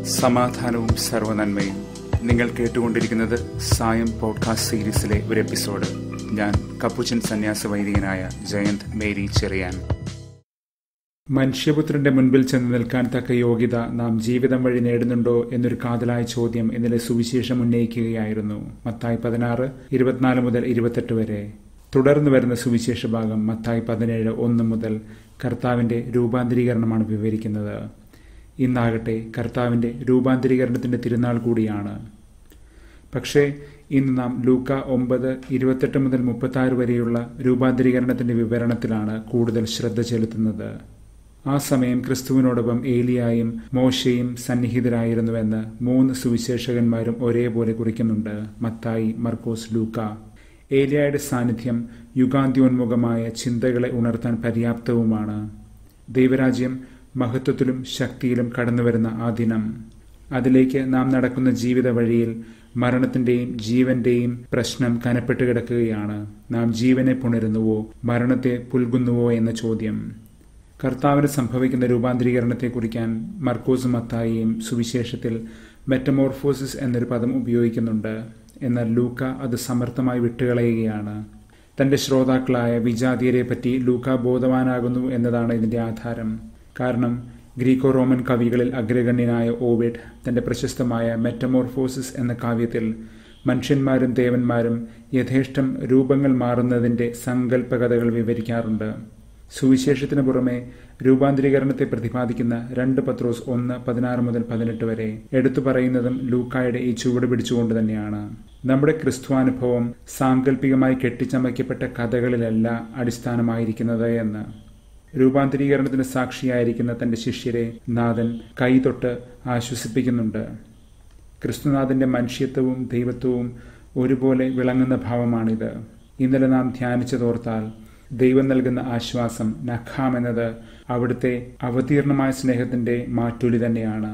സമാധാനവും സർവ്വനന്മയും. നിങ്ങൾ കേട്ടുകൊണ്ടിരിക്കുന്നത് സായം പോഡ്കാസ്റ്റ് സീരീസിലെ ഒരു എപ്പിസോഡ്. ഞാൻ കപ്പുച്ചൻ സന്യാസ വൈദികനായ ജയന്ത് മേരി ചെറിയാൻ. മനുഷ്യപുത്രന്റെ മുൻപിൽ ചെന്ന് നിൽക്കാൻ തക്ക യോഗ്യത നാം ജീവിതം വഴി നേടുന്നുണ്ടോ എന്നൊരു കാതലായ ചോദ്യം ഇന്നലെ സുവിശേഷം ഉന്നയിക്കുകയായിരുന്നു. മത്തായി 16:24-28 വരെ. തുടർന്ന് വരുന്ന സുവിശേഷ ഭാഗം മത്തായി 17:1 മുതൽ കർത്താവിന്റെ രൂപാന്തരീകരണമാണ് വിവരിക്കുന്നത്. ഇന്നാകട്ടെ കർത്താവിന്റെ രൂപാന്തരീകരണത്തിന്റെ തിരുനാൾ കൂടിയാണ്. പക്ഷേ ഇന്ന് നാം ലൂക്ക 9:28-36 വരെയുള്ള രൂപാന്തരീകരണത്തിന്റെ വിവരണത്തിലാണ് കൂടുതൽ ശ്രദ്ധ ചെലുത്തുന്നത്. ആ സമയം ക്രിസ്തുവിനോടൊപ്പം ഏലിയായും മോശയും സന്നിഹിതരായിരുന്നുവെന്ന് 3 സുവിശേഷകന്മാരും ഒരേപോലെ കുറിക്കുന്നുണ്ട്: മത്തായി, മർക്കോസ്, ലൂക്ക. ഏലിയായുടെ സാന്നിധ്യം യുഗാന്ത്യോന്മുഖമായ ചിന്തകളെ ഉണർത്താൻ പര്യാപ്തവുമാണ്. ദൈവരാജ്യം മഹത്വത്തിലും ശക്തിയിലും കടന്നുവരുന്ന ആ ദിനം, അതിലേക്ക് നാം നടക്കുന്ന ജീവിത വഴിയിൽ മരണത്തിന്റെയും ജീവന്റെയും പ്രശ്നം കനപ്പെട്ട് കിടക്കുകയാണ്. നാം ജീവനെ പുണരുന്നുവോ മരണത്തെ പുൽകുന്നുവോ എന്ന ചോദ്യം. കർത്താവിന് സംഭവിക്കുന്ന രൂപാന്തരീകരണത്തെ കുറിക്കാൻ മർക്കോസും മത്തായിയും സുവിശേഷത്തിൽ മെറ്റമോർഫോസിസ് എന്നൊരു പദം ഉപയോഗിക്കുന്നുണ്ട്. എന്നാൽ ലൂക്ക അത് സമർത്ഥമായി വിട്ടുകളയുകയാണ്. തന്റെ ശ്രോതാക്കളായ വിജാതീയരെ പറ്റി ലൂക്ക ബോധവാനാകുന്നു എന്നതാണ് ഇതിന്റെ ആധാരം. കാരണം ഗ്രീക്കോ റോമൻ കവികളിൽ അഗ്രഗണ്യനായ ഓവിഡ് തന്റെ പ്രശസ്തമായ മെറ്റമോർഫോസിസ് എന്ന കാവ്യത്തിൽ മനുഷ്യന്മാരും ദേവന്മാരും യഥേഷ്ടം രൂപങ്ങൾ മാറുന്നതിന്റെ സങ്കല്പകഥകൾ വിവരിക്കാറുണ്ട്. സുവിശേഷത്തിനു പുറമെ രൂപാന്തരീകരണത്തെ പ്രതിപാദിക്കുന്ന 2 പത്രോസ് 1:16-18 വരെ എടുത്തു പറയുന്നതും ലൂക്കായുടെ ഈ ചുവട് പിടിച്ചുകൊണ്ട് തന്നെയാണ്. നമ്മുടെ ക്രിസ്തുവാനുഭവം സാങ്കല്പികമായി കെട്ടിച്ചമയ്ക്കപ്പെട്ട കഥകളിലല്ല അടിസ്ഥാനമായിരിക്കുന്നത് എന്ന്. രൂപാന്തരീകരണത്തിന് സാക്ഷിയായിരിക്കുന്ന തന്റെ ശിഷ്യരെ നാഥൻ കൈതൊട്ട് ആശ്വസിപ്പിക്കുന്നുണ്ട്. ക്രിസ്തുനാഥന്റെ മനുഷ്യത്വവും ദൈവത്വവും ഒരുപോലെ വിളങ്ങുന്ന ഭാവമാണിത്. ഇന്നലെ നാം ധ്യാനിച്ചതോർത്താൽ ദൈവം നൽകുന്ന ആശ്വാസം നഖാം എന്നത് അവിടുത്തെ അവതീർണമായ സ്നേഹത്തിന്റെ മാറ്റൊലി തന്നെയാണ്.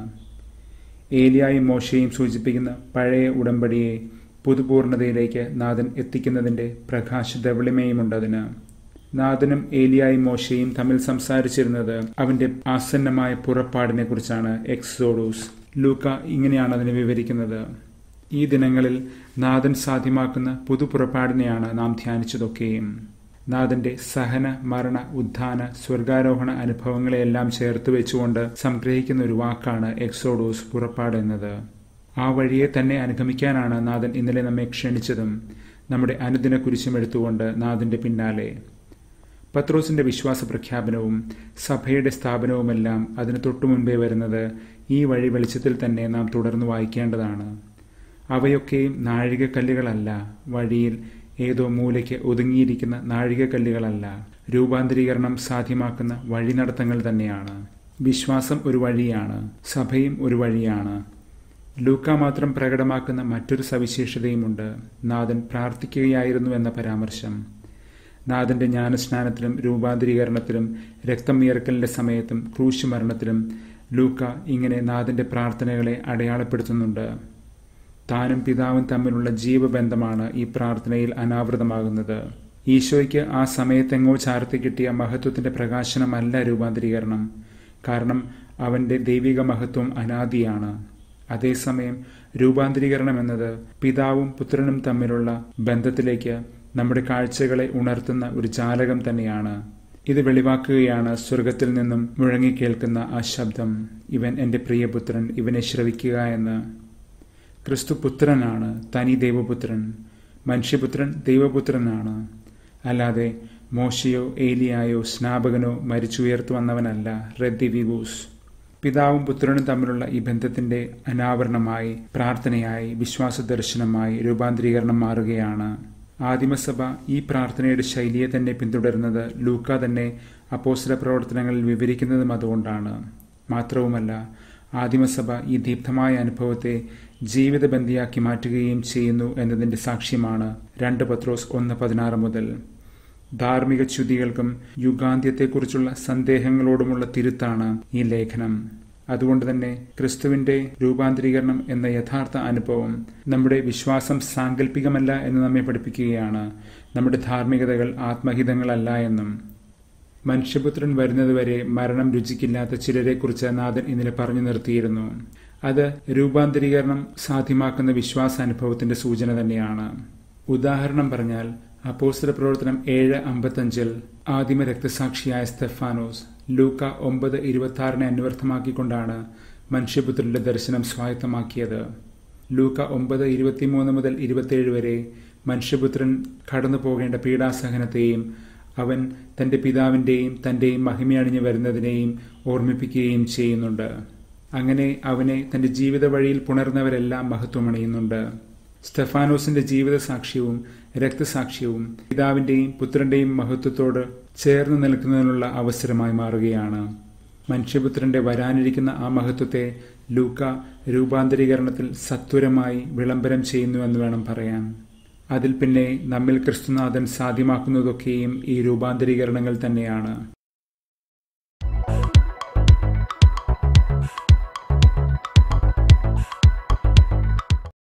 ഏലിയായും മോശയും സൂചിപ്പിക്കുന്ന പഴയ ഉടമ്പടിയെ പുതുപൂർണതയിലേക്ക് നാഥൻ എത്തിക്കുന്നതിന്റെ പ്രകാശധവളിമയുമുണ്ടതിന്. നാഥനും ഏലിയായും മോശയും തമ്മിൽ സംസാരിച്ചിരുന്നത് അവന്റെ ആസന്നമായ പുറപ്പാടിനെ കുറിച്ചാണ്. എക്സോഡൂസ്. ലൂക്ക ഇങ്ങനെയാണ് അതിനെ വിവരിക്കുന്നത്: ഈ ദിനങ്ങളിൽ നാഥൻ സാധ്യമാക്കുന്ന പുതുപുറപ്പാടിനെയാണ് നാം ധ്യാനിച്ചതൊക്കെയും. നാഥന്റെ സഹന, മരണ, ഉത്ഥാന, സ്വർഗാരോഹണ അനുഭവങ്ങളെയെല്ലാം ചേർത്ത് വെച്ചുകൊണ്ട് സംഗ്രഹിക്കുന്ന ഒരു വാക്കാണ് എക്സോഡൂസ്, പുറപ്പാട് എന്നത്. ആ വഴിയെ തന്നെ അനുഗമിക്കാനാണ് നാഥൻ ഇന്നലെ നമ്മെ ക്ഷണിച്ചതും, നമ്മുടെ അനുദിന കുരിശുമെടുത്തുകൊണ്ട് നാഥന്റെ പിന്നാലെ. പത്രോസിന്റെ വിശ്വാസ പ്രഖ്യാപനവും സഭയുടെ സ്ഥാപനവുമെല്ലാം അതിന് തൊട്ടുമുൻപേ വരുന്നത് ഈ വഴി വെളിച്ചത്തിൽ തന്നെ നാം തുടർന്ന് വായിക്കേണ്ടതാണ്. അവയൊക്കെയും നാഴികക്കല്ലുകളല്ല, വഴിയിൽ ഏതോ മൂലയ്ക്ക് ഒതുങ്ങിയിരിക്കുന്ന നാഴികക്കല്ലുകളല്ല, രൂപാന്തരീകരണം സാധ്യമാക്കുന്ന വഴിനടത്തങ്ങൾ തന്നെയാണ്. വിശ്വാസം ഒരു വഴിയാണ്, സഭയും ഒരു വഴിയാണ്. ലൂക്ക മാത്രം പ്രകടമാക്കുന്ന മറ്റൊരു സവിശേഷതയുമുണ്ട്: നാഥൻ പ്രാർത്ഥിക്കുകയായിരുന്നു എന്ന പരാമർശം. നാഥന്റെ ജ്ഞാനസ്നാനത്തിലും രൂപാന്തരീകരണത്തിലും രക്തം വിയർക്കലിന്റെ സമയത്തും ക്രൂശ് മരണത്തിലും ലൂക്ക ഇങ്ങനെ നാഥന്റെ പ്രാർത്ഥനകളെ അടയാളപ്പെടുത്തുന്നുണ്ട്. താനും പിതാവും തമ്മിലുള്ള ജീവബന്ധമാണ് ഈ പ്രാർത്ഥനയിൽ അനാവൃതമാകുന്നത്. ഈശോയ്ക്ക് ആ സമയത്തെങ്ങോ ചാർത്തി കിട്ടിയ മഹത്വത്തിന്റെ പ്രകാശനമല്ല രൂപാന്തരീകരണം. കാരണം അവന്റെ ദൈവിക മഹത്വം അനാദിയാണ്. അതേസമയം രൂപാന്തരീകരണം എന്നത് പിതാവും പുത്രനും തമ്മിലുള്ള ബന്ധത്തിലേക്ക് നമ്മുടെ കാഴ്ചകളെ ഉണർത്തുന്ന ഒരു ജാലകം തന്നെയാണ്. ഇത് വെളിവാക്കുകയാണ് സ്വർഗത്തിൽ നിന്നും മുഴങ്ങിക്കേൾക്കുന്ന ആ ശബ്ദം: ഇവൻ എന്റെ പ്രിയപുത്രൻ, ഇവനെ ശ്രവിക്കുക എന്ന്. ക്രിസ്തു പുത്രനാണ്, തനി ദൈവപുത്രൻ. മനുഷ്യപുത്രൻ ദൈവപുത്രനാണ്. അല്ലാതെ മോശയോ ഏലിയായോ സ്നാപകനോ മരിച്ചുയർത്തു വന്നവനല്ല. റെദ്ദിവിവൂസ്. പിതാവും പുത്രനും തമ്മിലുള്ള ഈ ബന്ധത്തിന്റെ അനാവരണമായി, പ്രാർത്ഥനയായി, വിശ്വാസ ദർശനമായി രൂപാന്തരീകരണം മാറുകയാണ്. ആദിമസഭ ഈ പ്രാർത്ഥനയുടെ ശൈലിയെ തന്നെ പിന്തുടരുന്നത് ലൂക്ക തന്നെ അപ്പോസ്തല പ്രവർത്തനങ്ങളിൽ വിവരിക്കുന്നതും അതുകൊണ്ടാണ്. മാത്രവുമല്ല, ആദിമസഭ ഈ ദീപ്തമായ അനുഭവത്തെ ജീവിതബന്ധിയാക്കി മാറ്റുകയും ചെയ്യുന്നു എന്നതിന്റെ സാക്ഷ്യമാണ് 2 പത്രോസ് 1:16 മുതൽ. ധാർമ്മിക ച്യുതികൾക്കും യുഗാന്ത്യത്തെക്കുറിച്ചുള്ള സന്ദേഹങ്ങളോടുമുള്ള തിരുത്താണ് ഈ ലേഖനം. അതുകൊണ്ട് തന്നെ ക്രിസ്തുവിന്റെ രൂപാന്തരീകരണം എന്ന യഥാർത്ഥ അനുഭവം നമ്മുടെ വിശ്വാസം സാങ്കല്പികമല്ല എന്ന് നമ്മെ പഠിപ്പിക്കുകയാണ്. നമ്മുടെ ധാർമ്മികതകൾ ആത്മഹിതങ്ങളല്ല എന്നും. മനുഷ്യപുത്രൻ വരുന്നതുവരെ മരണം രുചിക്കില്ലാത്ത ചിലരെക്കുറിച്ച് നാഥൻ ഇന്നലെ പറഞ്ഞു നിർത്തിയിരുന്നു. അത് രൂപാന്തരീകരണം സാധ്യമാക്കുന്ന വിശ്വാസാനുഭവത്തിന്റെ സൂചന തന്നെയാണ്. ഉദാഹരണം പറഞ്ഞാൽ അപ്പോസ്തല പ്രവർത്തനം 7:55 ആദിമ രക്തസാക്ഷിയായ സ്തെഫാനോസ് ലൂക്ക 9:26 അന്വർത്ഥമാക്കിക്കൊണ്ടാണ് മനുഷ്യപുത്രന്റെ ദർശനം സ്വായത്തമാക്കിയത്. ലൂക്ക 9:23 മുതൽ 27 വരെ മനുഷ്യപുത്രൻ കടന്നു പോകേണ്ട പീഡാസഹനത്തെയും അവൻ തന്റെ പിതാവിന്റെയും തന്റെയും മഹിമയണിഞ്ഞു വരുന്നതിനെയും ഓർമ്മിപ്പിക്കുകയും ചെയ്യുന്നുണ്ട്. അങ്ങനെ അവനെ തന്റെ ജീവിത വഴിയിൽ പുണർന്നവരെല്ലാം മഹത്വമണിയുന്നുണ്ട്. സ്തെഫാനോസിന്റെ ജീവിത സാക്ഷ്യവും രക്തസാക്ഷ്യവും പിതാവിന്റെയും പുത്രന്റെയും മഹത്വത്തോട് ചേർന്ന് നിൽക്കുന്നതിനുള്ള അവസരമായി മാറുകയാണ്. മനുഷ്യപുത്രന്റെ വരാനിരിക്കുന്ന ആ മഹത്വത്തെ ലൂക്ക രൂപാന്തരീകരണത്തിൽ സത്വരമായി വിളംബരം ചെയ്യുന്നുവെന്ന് വേണം പറയാൻ. അതിൽ പിന്നെ നമ്മിൽ ക്രിസ്തുനാഥൻ സാധ്യമാക്കുന്നതൊക്കെയും ഈ രൂപാന്തരീകരണങ്ങൾ തന്നെയാണ്.